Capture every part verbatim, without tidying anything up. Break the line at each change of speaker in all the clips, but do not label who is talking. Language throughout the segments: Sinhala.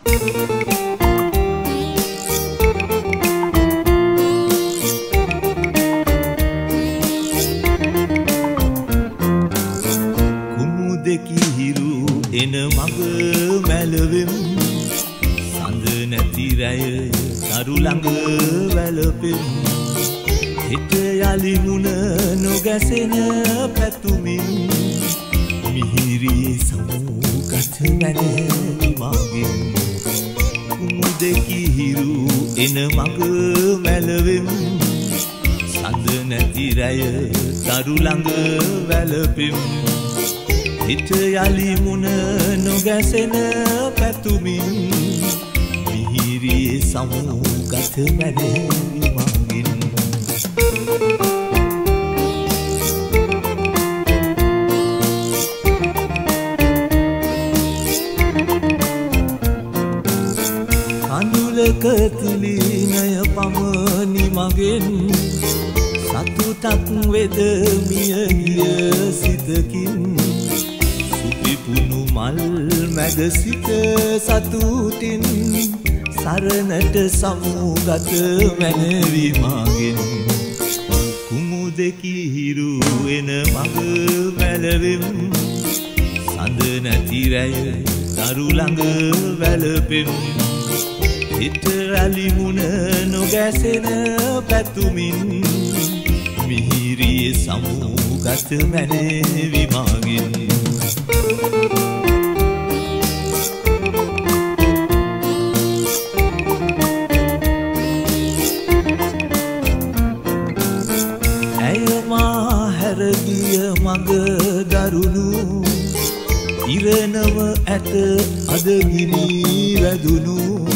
කුමුදෙකි හිරු එන මඟ මැලවෙම් සඳ නැති රැය තරු ළඟ වැළපෙම් හිත යලි මුණ නොගැසෙන පැතුමින් මිහිරි සමුගත මැන මගින් කුමුදෙකි හිරු එන මඟ මැලවෙම් සඳ නැති රැය තරු ළඟ වැළපෙම් හිත යලි මුණ නොගැසෙන පැතුමින් මිහිරි සමුගත මැන මගින් අඳුලක තුලිනය පමණි මගෙන් සතුටක් වෙද මිය ගිය සිතකින් සුපිපුණු මල් මැද සිට සතුටින් සරණට සමුගත මැනවි මගෙන් කුමුදෙකි හිරු එන මඟ මැලවෙම් සඳ නැති රැය තරු ළඟ වැළපෙම් හිත රැලි මුණ නොගැසෙන පැතුමින් මිහිරි සමුගත මැනවි මගින් ඇය මා හැර ගිය මඟ දරුණු ඉරණම ඇත අද ගිනි වැදුණු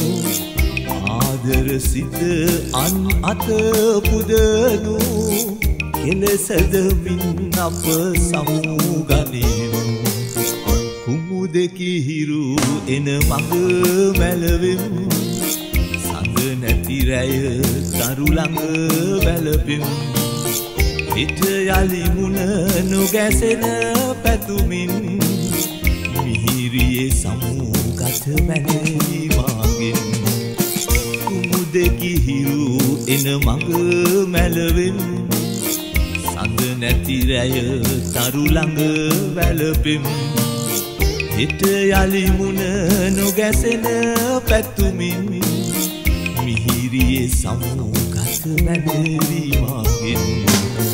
ආදර සිත අන් අත පුදනු කෙලෙසදමින් අප සමුගනිමු කුමුදෙකි හිරු එන මඟ මැලවෙම් සඳ නැති රැය තරු ළඟ වැළපෙම් හිත යලි මුණ නොගැසෙන පැතුමින් මිහිරියේ සමුගත මැනවි මගින් කුමුදෙකි හිරු එන මඟ මැලවෙම් සඳ නැති රැය තරු ළඟ වැළපෙම් හිත යලි මුණ නොගැසෙන පැතුමින් මිහිරියේ සමුගත මැනවි මගින්